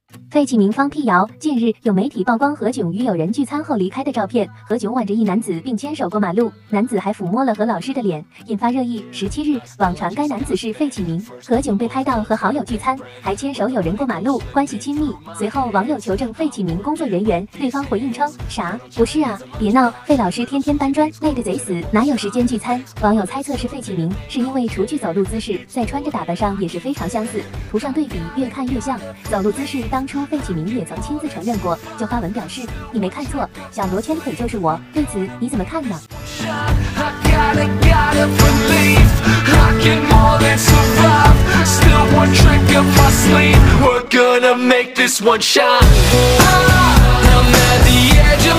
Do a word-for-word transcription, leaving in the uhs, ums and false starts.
费启鸣方辟谣，近日有媒体曝光何炅与友人聚餐后离开的照片，何炅挽着一男子并牵手过马路，男子还抚摸了何老师的脸，引发热议。十七日，网传该男子是费启鸣，何炅被拍到和好友聚餐，还牵手友人过马路，关系亲密。随后网友求证费启鸣工作人员，对方回应称：啥？不是啊，别闹，费老师天天搬砖，累得贼死，哪有时间聚餐？网友猜测是费启鸣，是因为除去走路姿势，在穿着打扮上也是非常相似，图上对比越看越像。走路姿势当初费启鸣也曾亲自承认过，就发文表示：你没看错，小罗牵腿就是我。对此你怎么看呢？ We're gonna make this one shine. I'm at the edge of